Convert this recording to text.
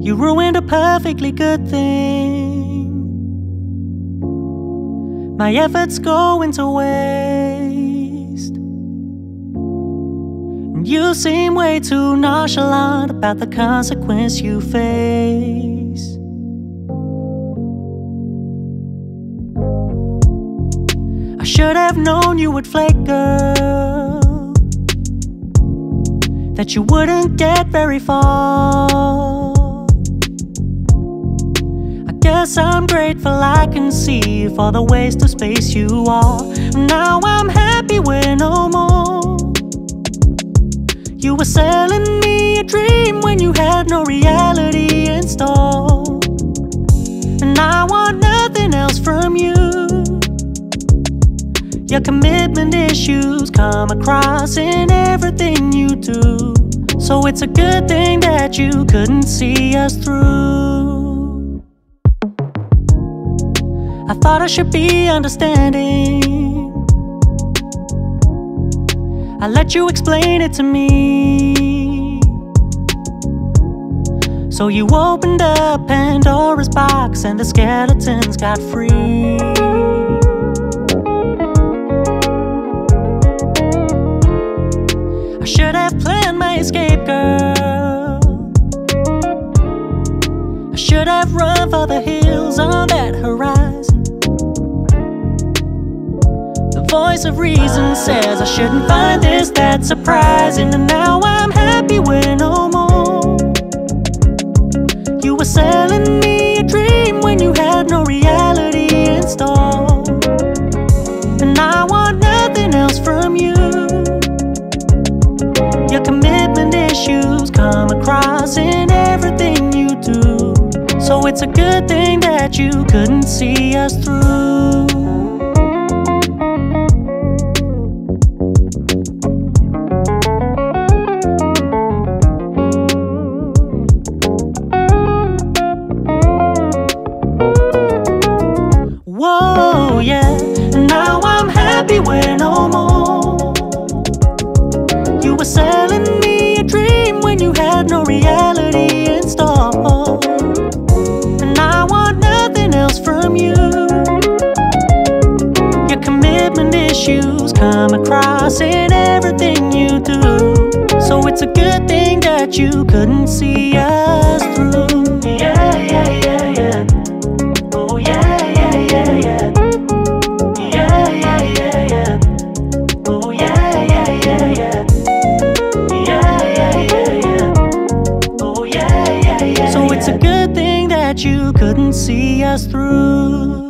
You ruined a perfectly good thing. My efforts going to waste. And you seem way too nonchalant about the consequence you face. I should have known you would flake, girl, that you wouldn't get very far. I guess I'm grateful I can see for the waste of space you are. Now I'm happy we're no more. You were selling me a dream when you had no reality in store. And I want nothing else from you. Your commitment issues come across in everything you do. So it's a good thing that you couldn't see us through. I thought I should be understanding. I let you explain it to me. So you opened up Pandora's box and the skeletons got free. I should have planned my escape, girl. I should have run for the hills on that horizon. The voice of reason says I shouldn't find this that surprising. And now I'm happy we're no more. You were selling me a dream when you had no reality in store. And I want nothing else from you. Your commitment issues come across in everything you do. So it's a good thing that you couldn't see us through. Whoa, yeah, now I'm happy we're no more. You were selling me a dream when you had no reality in store. And I want nothing else from you. Your commitment issues come across in everything you do. So it's a good thing that you couldn't see us through. Yeah, yeah, yeah, yeah. Oh yeah, yeah, yeah, yeah. Yeah, yeah, yeah, yeah. Oh yeah, yeah, yeah, yeah. So it's a good thing that you couldn't see us through.